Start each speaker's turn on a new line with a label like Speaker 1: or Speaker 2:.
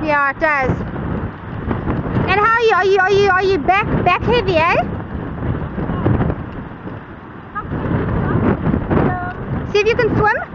Speaker 1: Yeah, it does. And how are you back heavy, eh? See if you can swim.